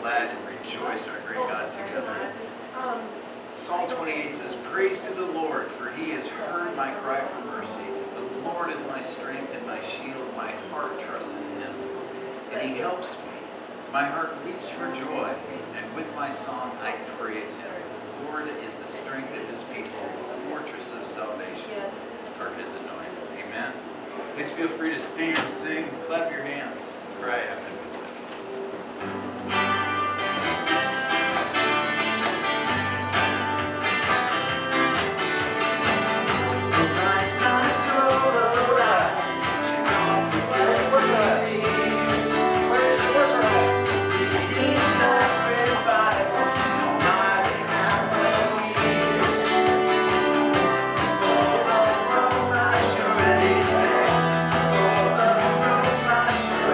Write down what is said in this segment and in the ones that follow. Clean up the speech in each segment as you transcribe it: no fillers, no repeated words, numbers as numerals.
glad and rejoice, our great God, together. Psalm 28 says, "Praise to the Lord, for he has heard my cry for mercy. The Lord is my strength and my shield. My heart trusts in him, and he helps me. My heart leaps for joy, and with my song I praise him. The Lord is the strength of his people, the fortress of salvation for his anointed." Amen. Please feel free to stand, sing, clap your hands, cry after me. Sure.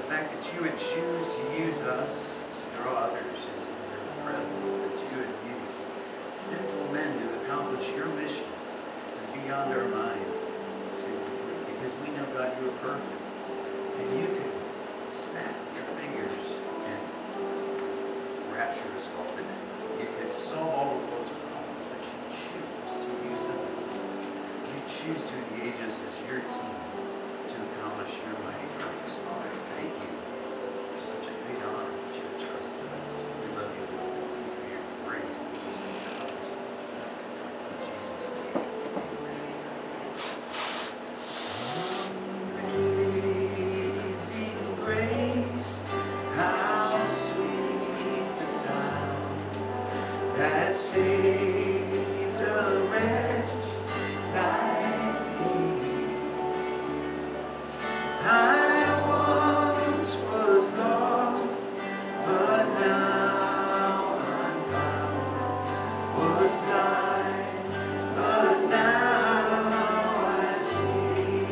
fact that you would choose to use us to draw others into your presence, that you would use sinful men to accomplish your mission is beyond our minds. Because we know, God, you are perfect. And you could snap your fingers and rapture us all today. You could solve all of those problems, but you choose to use us. You choose to engage us as your team to accomplish your mighty purpose. Father, thank you for such a great honor that you have trusted us. We love you, Lord. Thank you for your grace that covers us. In Jesus' name, Amazing grace, how sweet the sound that saved a wretch like me. I once was lost, but now I'm found. Was blind, but now I see.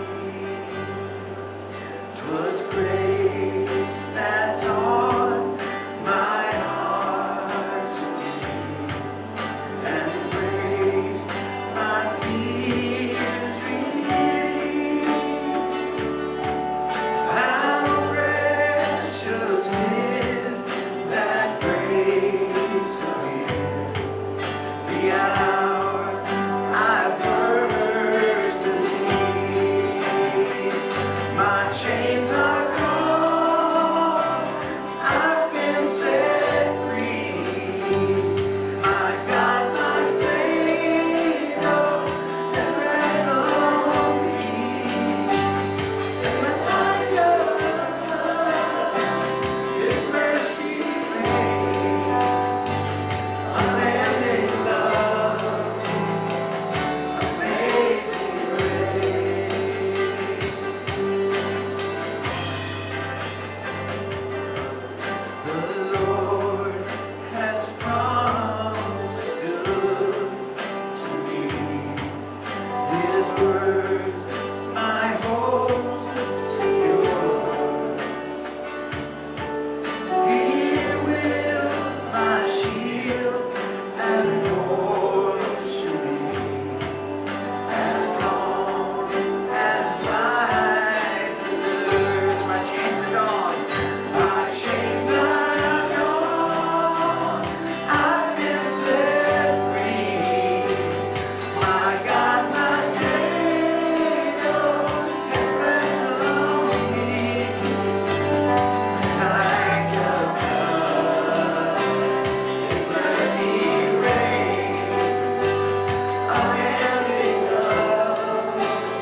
'Twas grace that taught my heart to beat, and grace my fears relieved. How precious did that grace appear, the hour I first believed. My chains are gone, I've been set free. I got my Savior and ransom me. And when I love His mercy reigns, unending love, amazing grace. The Lord has promised good to me. His words, my hope secures. He will my shield and portion be, as long as life endures. My chains are gone. My chains are gone. I've been set free. My God, my Savior has ransomed me. Like a flood, His mercy reigns, unending love,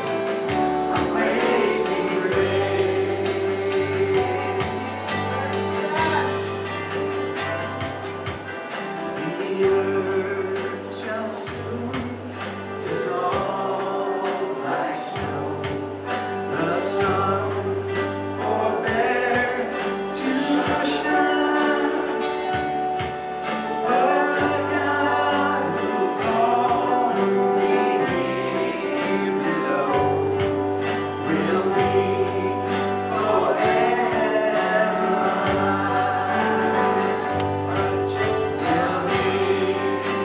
amazing grace. The earth shall soon dissolve like snow. The sun forbear to shine. But God who called me here below will be forever mine. Will be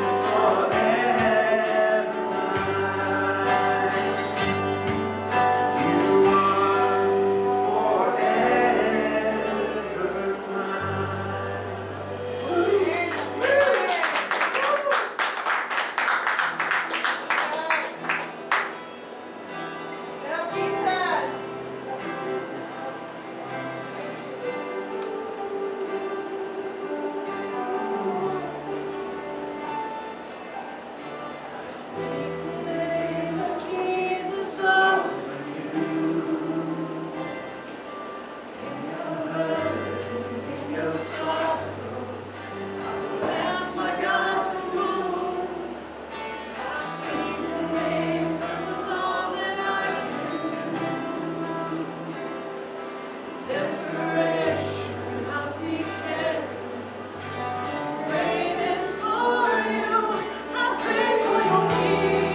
forever mine. You are forever Now, Jesus. Speak the name of Jesus over you. In your hurt, in your sorrow, I will ask my God to move. I speak the name 'cause it's all that I can do. Desperation, I'll seek help. Pray this for you. I pray for your healing.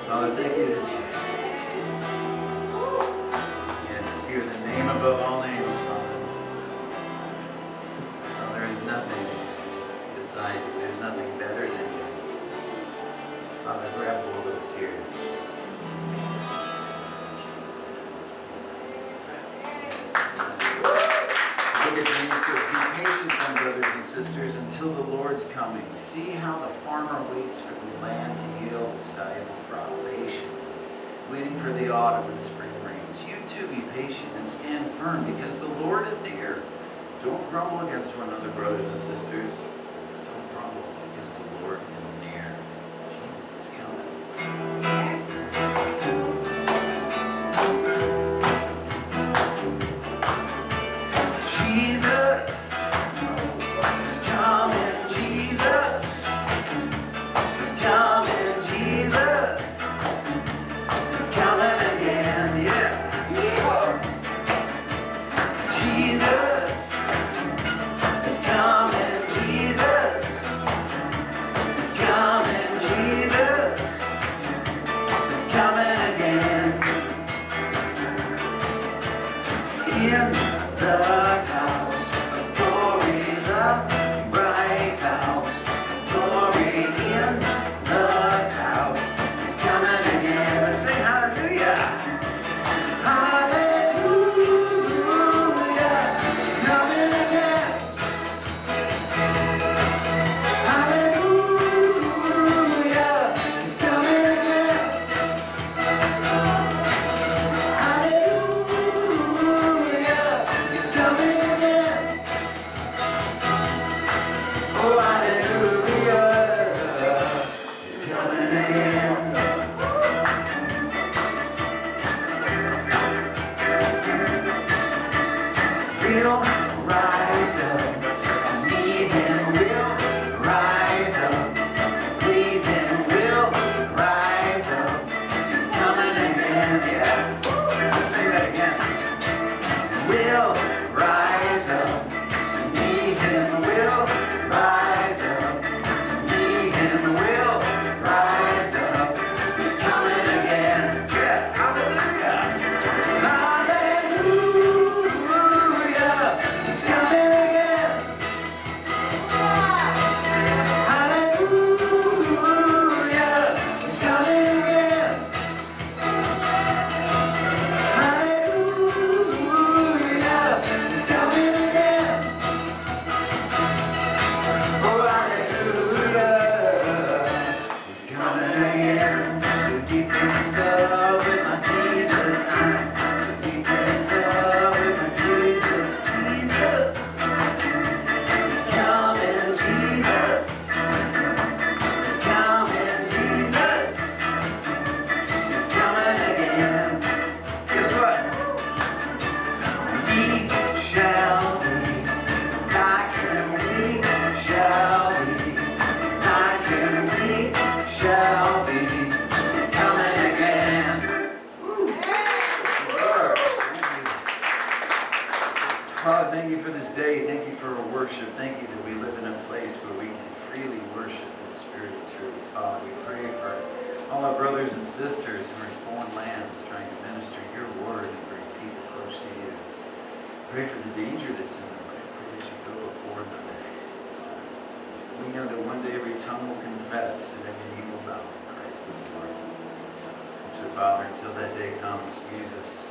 Father, thank you that you, yes, you are the name above all names, Father. Well, there is nothing beside you. There's nothing better than you. Father, grab hold of us here. Look at James says, be patient, my brothers and sisters, until the Lord's coming. See how the farmer waits for the land to yield its valuable crop, patient, waiting for the autumn and spring rains. You too be patient and stand firm, because the Lord is near. Don't grumble against one another, brothers and sisters. Don't grumble, because the Lord is near. Jesus is coming. Jesus is coming, Jesus is coming, Jesus is coming again, yeah. Jesus is coming, Jesus is coming, Jesus is coming again. In the house of glory, the bright house of glory, in the house is coming again. Let's sing hallelujah. Hallelujah, coming again. Hallelujah, it's coming again. Hallelujah, it's coming again. Oh, hallelujah, it's coming again. We'll rise up, believe him, we'll rise up, believe him, we'll rise up. He's coming again, yeah. Let's say that again. We'll rise up, believe him, we'll rise up, believe him, we'll rise up. He's coming again, yeah. Hallelujah. Hallelujah, it's coming again. Hallelujah, it's coming again. Hallelujah, it's coming again. Oh, hallelujah, it's coming again. So deep in love with my Jesus, I'm so deep in love with my Jesus. Jesus is coming, Jesus is coming, Jesus is coming again. Guess what? We shall be like him, we shall be like him, we shall be. He's coming again. Lord, thank you. Father, thank you for this day. Thank you for our worship. Thank you that we live in a place where we can freely worship in the spirit and truth. Father, we pray for all our brothers and sisters who are in foreign lands trying to minister your word and bring people close to you. Pray for the danger that's in the way. Pray that you go before them. We know that one day every tongue will confess and every knee will bow that Christ is Lord. And so, Father, until that day comes, use us.